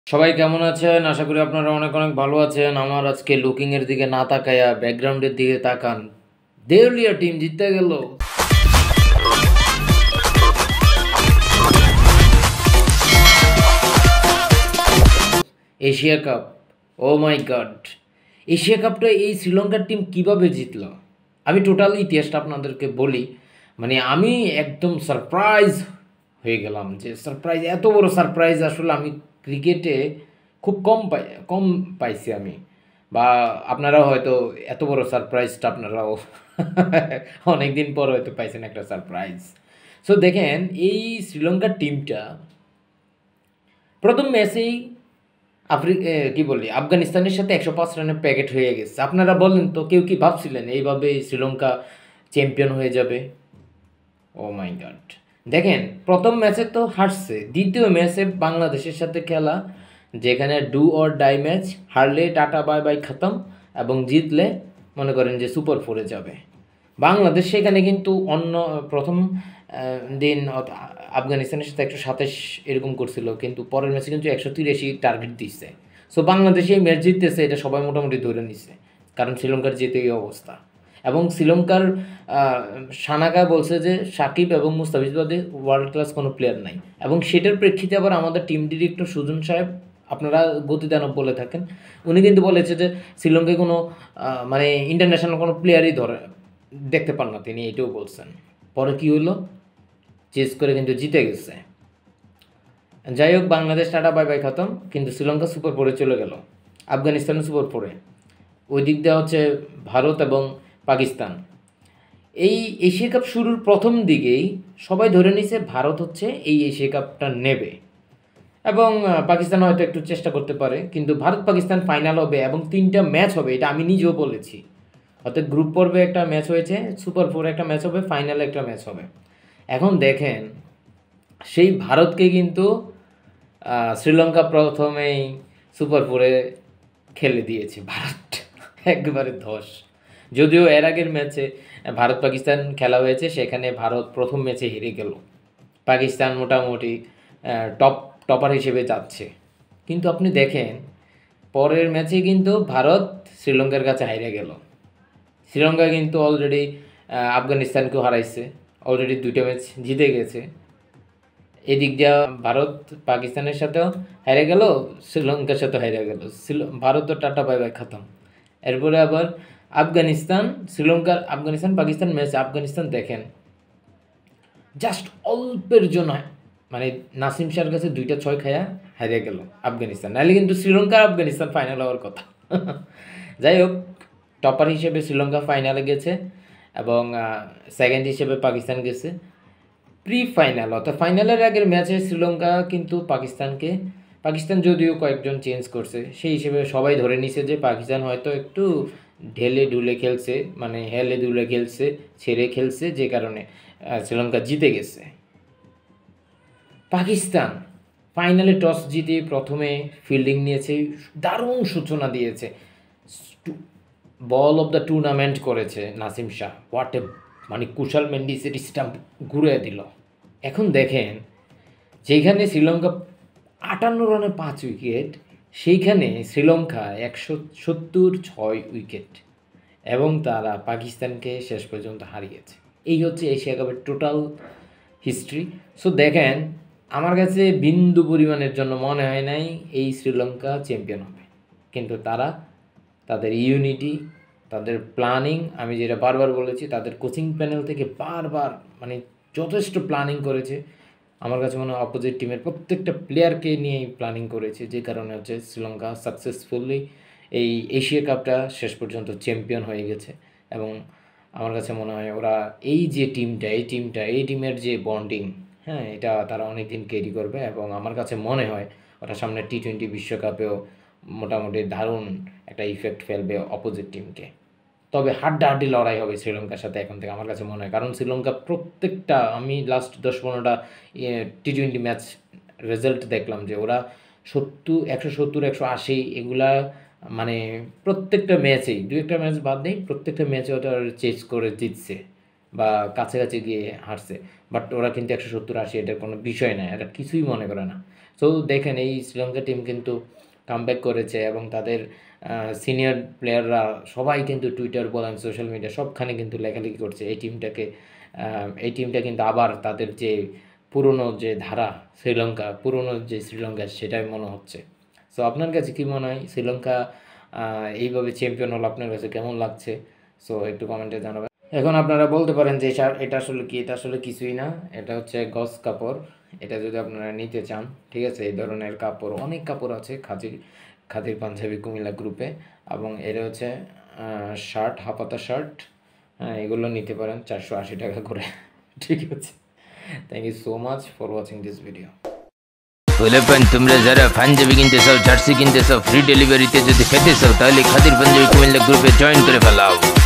সবাই কেমন আছেন? আশা করি আপনারা অনেক অনেক ভালো আছেন। আমার আজকে লুকিং এর দিকে না তাকায়া ব্যাকগ্রাউন্ডের দিকে তাকান। দেউলিয়া টিম জিততে গেল। Asia cup, oh my god! Asia কাপটা এই শ্রীলঙ্কার টিম কিভাবে জিতলো? আমি টোটাল ইতিহাসটা আপনাদেরকে বলি। মানে আমি একদম সারপ্রাইজ হয়ে গেলাম যে সারপ্রাইজ, এত বড় সারপ্রাইজ আসলে আমি ক্রিকেটে খুব কম পাইছি আমি। বা আপনারাও হয়তো এত বড় সারপ্রাইজটা আপনারাও অনেক দিন পর হয়তো পাইছেন একটা সারপ্রাইজ। সো দেখেন, এই শ্রীলঙ্কার টিমটা প্রথম ম্যাচেই কি বলি, আফগানিস্তানের সাথে 105 রানের প্যাকেট হয়ে গেছে। আপনারা বলেন তো, কেউ কি ভাবছিলেন এইভাবে শ্রীলঙ্কা চ্যাম্পিয়ন হয়ে যাবে? Oh my god! দেখেন, প্রথম ম্যাচে তো হারছে, দ্বিতীয় ম্যাচে বাংলাদেশের সাথে খেলা, যেখানে ডু অর ডাই ম্যাচ, হারলে টাটা বাই বাই খতম, এবং জিতলে মনে করেন যে সুপার ফোরে যাবে। বাংলাদেশ সেখানে কিন্তু অন্য প্রথম দিন আফগানিস্তানের সাথে 127 এরকম করছিল, কিন্তু পরের ম্যাচে কিন্তু 183 টার্গেট দিচ্ছে। সো বাংলাদেশ এই ম্যাচ জিততেছে, এটা সবাই মোটামুটি ধরে নিচ্ছে, কারণ শ্রীলঙ্কার যেতে এই অবস্থা। এবং শ্রীলঙ্কার সানাকা বলছে যে সাকিব এবং মুস্তাফিজ বাদে ওয়ার্ল্ড ক্লাস কোনো প্লেয়ার নাই, এবং সেটার প্রেক্ষিতে আবার আমাদের টিম ডিরেক্টর সুজন সাহেব, আপনারা গতিদানব বলে থাকেন, উনি কিন্তু বলেছে যে শ্রীলঙ্কায় কোনো মানে ইন্টারন্যাশনাল কোনো প্লেয়ারই দেখতে পান না তিনি, এটাও বলছেন। পরে কি হলো, চেস করে কিন্তু জিতে গেছে। যাই হোক, বাংলাদেশ টাটা বাই বাই খতম, কিন্তু শ্রীলঙ্কা সুপার ফোরে চলে গেল, আফগানিস্তানের সুপার ফোরে। ওই দিক দিয়ে হচ্ছে ভারত এবং পাকিস্তান। এই এশিয়া কাপ শুরুর প্রথম দিকেই সবাই ধরে নিছে ভারত হচ্ছে এই এশিয়া কাপটা নেবে, এবং পাকিস্তান হয়তো একটু চেষ্টা করতে পারে, কিন্তু ভারত পাকিস্তান ফাইনাল হবে এবং 3টা ম্যাচ হবে, এটা আমি নিজেও বলেছি। অর্থাৎ গ্রুপ পর্বে একটা ম্যাচ হয়েছে, সুপার ফোরে একটা ম্যাচ হবে, ফাইনালে একটা ম্যাচ হবে। এখন দেখেন, সেই ভারতকে কিন্তু শ্রীলঙ্কা প্রথমেই সুপার ফোরে খেলে দিয়েছে ভারত, একবারে ধস। যদিও এর আগের ম্যাচে ভারত পাকিস্তান খেলা হয়েছে, সেখানে ভারত প্রথম ম্যাচে হেরে গেল, পাকিস্তান মোটামুটি টপার হিসেবে যাচ্ছে। কিন্তু আপনি দেখেন, পরের ম্যাচে কিন্তু ভারত শ্রীলঙ্কার কাছে হেরে গেল। শ্রীলঙ্কা কিন্তু অলরেডি আফগানিস্তানকেও হারাইছে, অলরেডি 2টা ম্যাচ জিতে গেছে। এদিক দিয়া ভারত পাকিস্তানের সাথেও হেরে গেল, শ্রীলঙ্কার সাথেও হেরে গেল, ভারতও টাটা বাই বাই খতম। এরপরে আবার আফগানিস্তান আফগানিস্তান পাকিস্তান ম্যাচ, আফগানিস্তান দেখেন জাস্ট অল্পের জন্য, মানে নাসিম শাহর কাছে 2টা 6 খায়া হেরে গেল আফগানিস্তান, নাহলে কিন্তু শ্রীলঙ্কা আফগানিস্তান ফাইনাল হওয়ার কথা। যাই হোক, টপার হিসেবে শ্রীলঙ্কা ফাইনালে গেছে, এবং সেকেন্ড হিসেবে পাকিস্তান গেছে। প্রি ফাইনাল অর্থাৎ ফাইনালের আগের ম্যাচে শ্রীলঙ্কা কিন্তু পাকিস্তান যদিও কয়েকজন চেঞ্জ করছে, সেই হিসেবে সবাই ধরে নিছে যে পাকিস্তান হয়তো একটু ঢেলে ঢুলে খেলছে, মানে হেলে দুলে খেলছে, ছেড়ে খেলছে, যে কারণে শ্রীলঙ্কা জিতে গেছে। পাকিস্তান ফাইনালে টস জিতে প্রথমে ফিল্ডিং নিয়েছে, দারুণ সূচনা দিয়েছে, বল অফ দ্য টুর্নামেন্ট করেছে নাসিম শাহ, হোয়াট এ, মানে কুশাল মেন্ডিসের স্টাম্প ঘুরে দিল। এখন দেখেন, যেখানে শ্রীলঙ্কা 58 রানে 5 উইকেট, সেইখানে শ্রীলঙ্কা 176 উইকেট, এবং তারা পাকিস্তানকে শেষ পর্যন্ত হারিয়েছে। এই হচ্ছে এশিয়া কাপের টোটাল হিস্ট্রি। সো দেখেন, আমার কাছে বিন্দু পরিমাণের জন্য মনে হয় নাই এই শ্রীলঙ্কা চ্যাম্পিয়ন হবে, কিন্তু তারা তাদের ইউনিটি, তাদের প্ল্যানিং, আমি যেটা বারবার বলেছি, তাদের কোচিং প্যানেল থেকে বারবার মানে যথেষ্ট প্ল্যানিং করেছে। আমার কাছে মনে হয় অপোজিট টিমের প্রত্যেকটা প্লেয়ারকে নিয়েই প্ল্যানিং করেছে, যে কারণে হচ্ছে শ্রীলঙ্কা সাকসেসফুলি এই এশিয়া কাপটা শেষ পর্যন্ত চ্যাম্পিয়ন হয়ে গেছে। এবং আমার কাছে মনে হয় ওরা এই যে এই টিমের যে বন্ডিং, হ্যাঁ, এটা তারা অনেক দিন ক্যারি করবে, এবং আমার কাছে মনে হয় ওরা সামনে T20 বিশ্বকাপেও মোটামুটি দারুণ একটা ইফেক্ট ফেলবে অপোজিট টিমকে। তবে হাড্ডাহাড্ডি লড়াই হবে শ্রীলঙ্কার সাথে এখন থেকে, আমার কাছে মনে হয়, কারণ শ্রীলঙ্কা প্রত্যেকটা, আমি লাস্ট 10-15টা T20 ম্যাচ রেজাল্ট দেখলাম যে ওরা 170 180 এগুলা, মানে প্রত্যেকটা ম্যাচেই, 2-1টা ম্যাচ বাদ নেই, প্রত্যেকটা ম্যাচে ওটা চেস করে জিতছে বা কাছাকাছি গিয়ে হারছে। বাট ওরা কিন্তু 170 80 এটার কোনো বিষয় না, এটা কিছুই মনে করে না। সো দেখেন এই শ্রীলঙ্কা টিম কিন্তু কামব্যাক করেছে এবং তাদের সিনিয়র প্লেয়াররা সবাই কিন্তু টুইটার বলেন সোশ্যাল মিডিয়া সবখানে কিন্তু লেখালেখি করছে এই টিমটা কিন্তু আবার তাদের যে পুরনো যে ধারা পুরনো যে শ্রীলঙ্কা সেটাই মনে হচ্ছে। সো আপনার কাছে কি মনে হয় শ্রীলঙ্কা এইভাবে চ্যাম্পিয়ন হলো আপনার কাছে কেমন লাগছে? সো একটু কমেন্টে জানাবেন। এখন আপনারা বলতে পারেন যে এটা আসলে কি, এটা আসলে কিছুই না, এটা হচ্ছে গজ কাপড়। এটা যদি আপনারা নিতে চান, ঠিক আছে, এই ধরনের কাপড় অনেক কাপড় আছে খাদির পাঞ্জাবি কুমিল্লা গ্রুপে, এবং এটা হচ্ছে শার্ট, হাফাতা শার্ট। হ্যাঁ, এগুলো নিতে পারেন 480 টাকা করে। ঠিক আছে, thank you so much for watching this video. তোমরা যারা পাঞ্জাবি কিনতে চাও, জার্সি কিনতে চাও, ফ্রি ডেলিভারিতে যদি পেতে চাও, তাহলে খাদির পাঞ্জাবি কুমিল্লা গ্রুপে জয়েন করে ফেলাও।